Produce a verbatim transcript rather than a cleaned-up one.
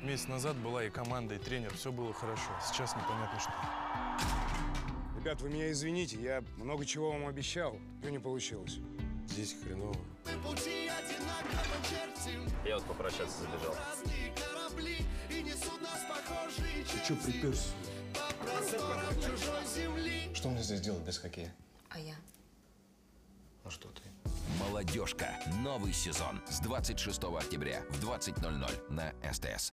Месяц назад была и команда, и тренер, все было хорошо. Сейчас непонятно что. Ребят, вы меня извините, я много чего вам обещал, но не получилось. Здесь хреново. Я вот попрощаться забежал. Ты что приперся? Что мне здесь делать без хоккея? А я? Ну что ты? «Молодежка». Новый сезон с двадцать шестого октября в двадцать ноль ноль на СТС.